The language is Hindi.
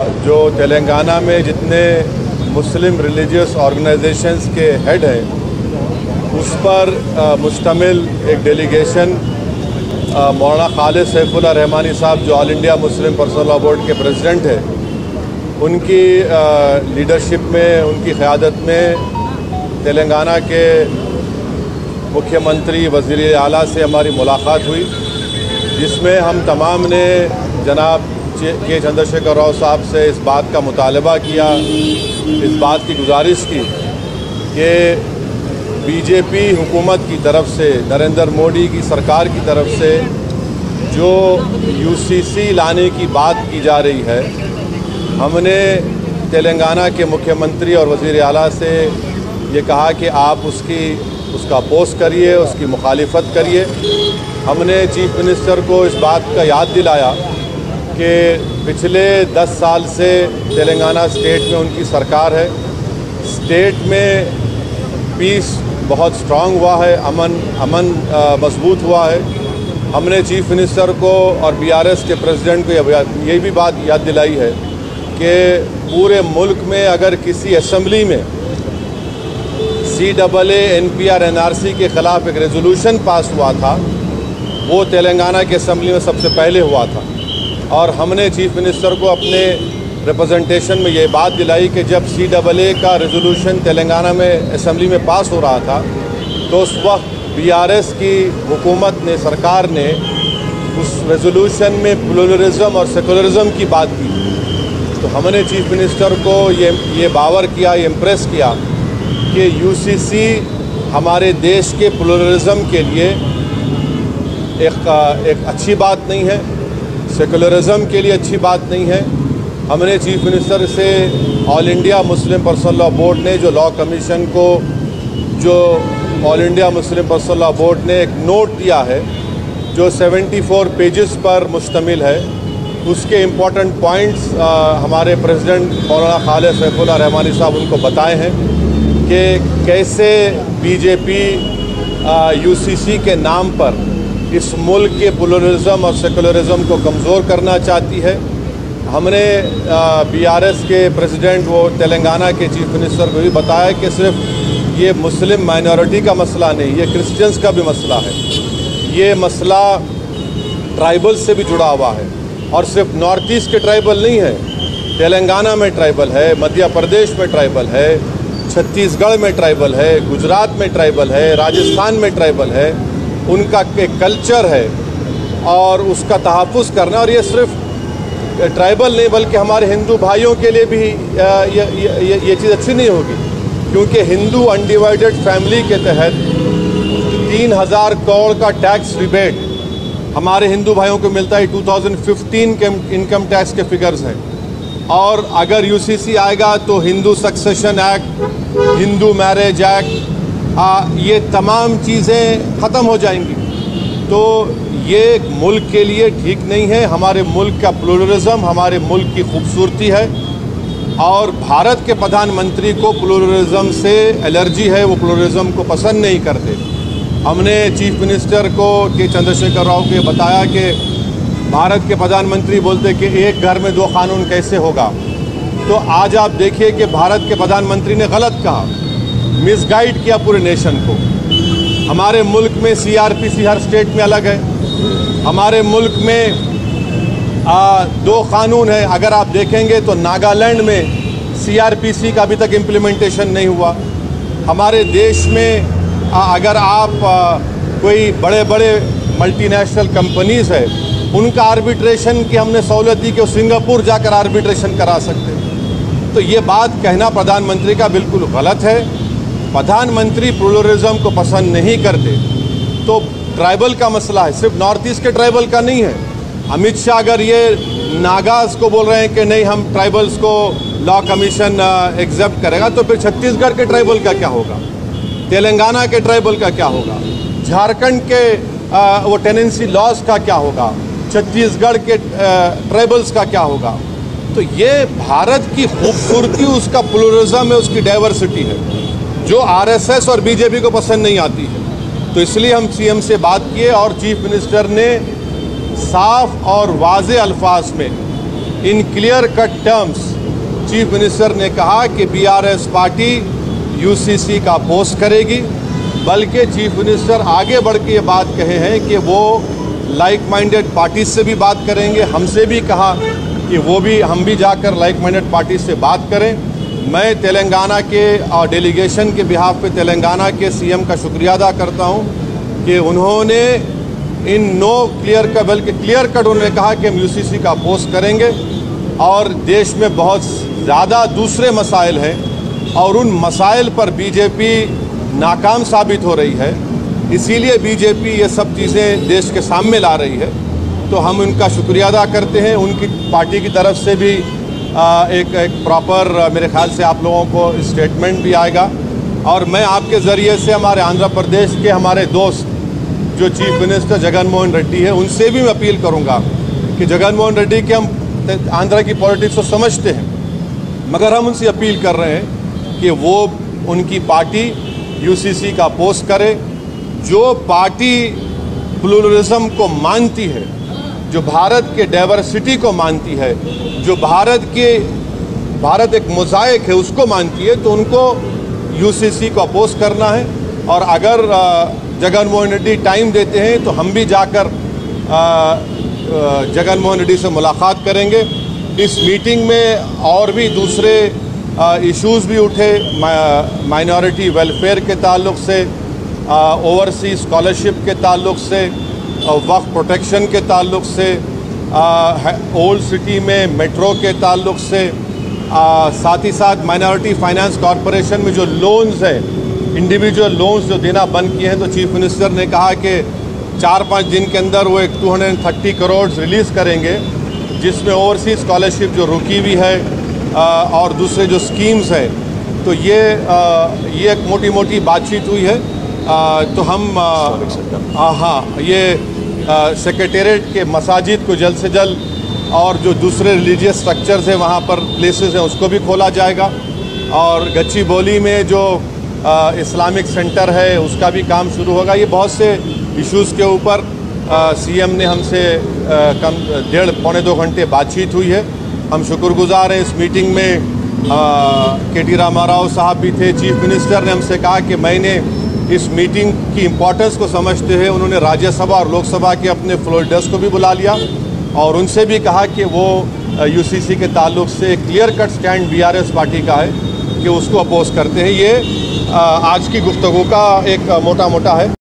जो तेलंगाना में जितने मुस्लिम रिलीजियस ऑर्गेनाइजेशंस के हेड हैं उस पर मुश्तमिल एक डेलीगेशन मौलाना खालिद सैफुल्लाह रहमानी साहब जो all India Muslim personal law board के प्रेसिडेंट हैं, उनकी लीडरशिप में, उनकी क़यादत में तेलंगाना के मुख्यमंत्री वज़ीर आला से हमारी मुलाकात हुई, जिसमें हम तमाम ने जनाब के चंद्रशेखर राव साहब से इस बात का मुतालबा किया, इस बात की गुजारिश की कि बीजेपी हुकूमत की तरफ से, नरेंद्र मोदी की सरकार की तरफ से जो यूसीसी लाने की बात की जा रही है, हमने तेलंगाना के मुख्यमंत्री और वज़ीर आला से ये कहा कि आप उसका अपोज़ करिए, उसकी मुखालिफत करिए। हमने चीफ मिनिस्टर को इस बात का याद दिलाया कि पिछले 10 साल से तेलंगाना स्टेट में उनकी सरकार है, स्टेट में पीस बहुत स्ट्रांग हुआ है, अमन मजबूत हुआ है। हमने चीफ मिनिस्टर को और बीआरएस के प्रेसिडेंट को ये भी बात याद दिलाई है कि पूरे मुल्क में अगर किसी असम्बली में CAA NPR NRC के ख़िलाफ़ एक रेजोल्यूशन पास हुआ था, वो तेलंगाना के असम्बली में सबसे पहले हुआ था। और हमने चीफ मिनिस्टर को अपने रिप्रेजेंटेशन में ये बात दिलाई कि जब CAA का रेजोल्यूशन तेलंगाना में असम्बली में पास हो रहा था तो उस वक्त BRS की हुकूमत ने, सरकार ने उस रेजोल्यूशन में प्लुरलिज्म और सेकुलरिज्म की बात की। तो हमने चीफ मिनिस्टर को ये बावर किया, ये इम्प्रेस किया कि यूसीसी हमारे देश के प्लुरलिज्म के लिए एक अच्छी बात नहीं है, सेकुलरिज्म के लिए अच्छी बात नहीं है। हमने चीफ मिनिस्टर से all India Muslim personal law board ने जो लॉ कमीशन को, जो all India Muslim personal law board ने एक नोट दिया है जो 74 पेजेस पर मुश्तमिल है, उसके इम्पॉर्टेंट पॉइंट्स हमारे प्रेसिडेंट मौलाना खालिद सैफुल्लाह रहमानी साहब उनको बताए हैं कि कैसे बीजेपी यूसीसी के नाम पर इस मुल्क के प्लुरलिज्म और सेकुलरिज्म को कमज़ोर करना चाहती है। हमने बीआरएस के प्रेसिडेंट, वो तेलंगाना के चीफ मिनिस्टर को भी बताया कि सिर्फ ये मुस्लिम माइनॉरिटी का मसला नहीं, ये क्रिश्चियंस का भी मसला है, ये मसला ट्राइबल से भी जुड़ा हुआ है। और सिर्फ नॉर्थ ईस्ट के ट्राइबल नहीं है, तेलंगाना में ट्राइबल है, मध्य प्रदेश में ट्राइबल है, छत्तीसगढ़ में ट्राइबल है, गुजरात में ट्राइबल है, राजस्थान में ट्राइबल है। उनका एक कल्चर है और उसका तहफ़्फ़ुज़ करना। और ये सिर्फ ट्राइबल नहीं बल्कि हमारे हिंदू भाइयों के लिए भी ये चीज़ अच्छी नहीं होगी, क्योंकि हिंदू अनडिवाइडेड फैमिली के तहत 3000 करोड़ का टैक्स रिबेट हमारे हिंदू भाइयों को मिलता है। 2015 के इनकम टैक्स के फिगर्स हैं। और अगर यूसीसी आएगा तो Hindu succession act, Hindu marriage act, ये तमाम चीज़ें ख़त्म हो जाएंगी। तो ये मुल्क के लिए ठीक नहीं है। हमारे मुल्क का प्लुरलिज्म हमारे मुल्क की खूबसूरती है और भारत के प्रधानमंत्री को प्लुरलिज्म से एलर्जी है, वो प्लुरलिज्म को पसंद नहीं करते। हमने चीफ मिनिस्टर को के चंद्रशेखर राव को बताया कि भारत के प्रधानमंत्री बोलते कि एक घर में 2 कानून कैसे होगा। तो आज आप देखिए कि भारत के प्रधानमंत्री ने गलत कहा, मिसगाइड किया पूरे नेशन को। हमारे मुल्क में CRPC हर स्टेट में अलग है। हमारे मुल्क में 2 कानून है। अगर आप देखेंगे तो नागालैंड में CRPC का अभी तक इम्प्लीमेंटेशन नहीं हुआ। हमारे देश में अगर आप कोई बड़े बड़े मल्टीनेशनल कंपनीज़ है, उनका आर्बिट्रेशन की हमने सहूलत दी कि वो सिंगापुर जाकर आर्बिट्रेशन करा सकते। तो ये बात कहना प्रधानमंत्री का बिल्कुल गलत है। प्रधानमंत्री प्लुरलिज्म को पसंद नहीं करते। तो ट्राइबल का मसला है, सिर्फ नॉर्थ ईस्ट के ट्राइबल का नहीं है। अमित शाह अगर ये नागाज को बोल रहे हैं कि नहीं हम ट्राइबल्स को लॉ कमीशन एक्सेप्ट करेगा, तो फिर छत्तीसगढ़ के ट्राइबल का क्या होगा, तेलंगाना के ट्राइबल का क्या होगा, झारखंड के वो टेनेंसी लॉज का क्या होगा, छत्तीसगढ़ के ट्राइबल्स का क्या होगा। तो ये भारत की खूबसूरती उसका प्लुरलिज्म है, उसकी डाइवर्सिटी है, जो आरएसएस और बीजेपी को पसंद नहीं आती है। तो इसलिए हम सीएम से बात किए और चीफ मिनिस्टर ने साफ और वाज़े अल्फाज में in clear cut terms chief minister ने कहा कि बीआरएस पार्टी यूसीसी का अपोज करेगी, बल्कि चीफ मिनिस्टर आगे बढ़ के ये बात कहे हैं कि वो लाइक माइंडेड पार्टी से भी बात करेंगे। हमसे भी कहा कि हम भी जाकर लाइक माइंडेड पार्टी से बात करें। मैं तेलंगाना के डेलीगेशन के बिहाफ पे तेलंगाना के सीएम का शुक्रिया अदा करता हूं कि उन्होंने इन नो क्लियर का बल्कि क्लियर कट उन्होंने कहा कि हम यूसीसी का अपोज करेंगे। और देश में बहुत ज़्यादा दूसरे मसाइल हैं और उन मसाइल पर बीजेपी नाकाम साबित हो रही है, इसीलिए बीजेपी ये सब चीज़ें देश के सामने ला रही है। तो हम उनका शुक्रिया अदा करते हैं। उनकी पार्टी की तरफ से भी एक प्रॉपर मेरे ख्याल से आप लोगों को स्टेटमेंट भी आएगा। और मैं आपके ज़रिए से हमारे आंध्र प्रदेश के हमारे दोस्त जो चीफ मिनिस्टर जगन मोहन रेड्डी है, उनसे भी मैं अपील करूंगा कि जगन मोहन रेड्डी के हम आंध्र की पॉलिटिक्स को समझते हैं, मगर हम उनसे अपील कर रहे हैं कि वो उनकी पार्टी यूसीसी का अपोज करे। जो पार्टी प्लूरलिज्म को मानती है, जो भारत के डाइवर्सिटी को मानती है, जो भारत एक मोज़ाइक है उसको मानती है, तो उनको यूसीसी को अपोज करना है। और अगर जगन मोहन रेड्डी टाइम देते हैं तो हम भी जाकर जगन मोहन रेड्डी से मुलाकात करेंगे। इस मीटिंग में और भी दूसरे इश्यूज़ भी उठे, माइनॉरिटी वेलफेयर के ताल्लुक से, ओवरसीज स्कॉलरशिप के ताल्लुक से, वक्फ प्रोटेक्शन के ताल्लुक से, ओल्ड सिटी में मेट्रो के ताल्लुक से, साथ ही साथ माइनॉरिटी फाइनेंस कॉरपोरेशन में जो लोन्स हैं, इंडिविजुअल लोन्स जो देना बंद किए हैं, तो चीफ मिनिस्टर ने कहा कि 4-5 दिन के अंदर वो एक 230 करोड़ रिलीज़ करेंगे, जिसमें ओवरसीज स्कॉलरशिप जो रुकी हुई है और दूसरे जो स्कीम्स हैं। तो ये एक मोटी बातचीत हुई है। तो हम ये सेक्रेटेरिएट के मसाजिद को जल्द से जल्द और जो दूसरे रिलीजियस स्ट्रक्चर्स हैं वहाँ पर प्लेसेस हैं उसको भी खोला जाएगा। और गच्चीबौली में जो इस्लामिक सेंटर है उसका भी काम शुरू होगा। ये बहुत से इश्यूज़ के ऊपर सीएम ने हमसे कम 1.5-2 घंटे बातचीत हुई है। हम शुक्रगुजार हैं। इस मीटिंग में केटी रामाराव साहब भी थे। चीफ मिनिस्टर ने हमसे कहा कि मैंने इस मीटिंग की इम्पोर्टेंस को समझते हुए उन्होंने राज्यसभा और लोकसभा के अपने फ्लोर लीडर्स को भी बुला लिया और उनसे भी कहा कि वो यूसीसी के ताल्लुक से clear cut stand BRS party का है कि उसको अपोज करते हैं। ये आज की गुफ्तगू का एक मोटा है।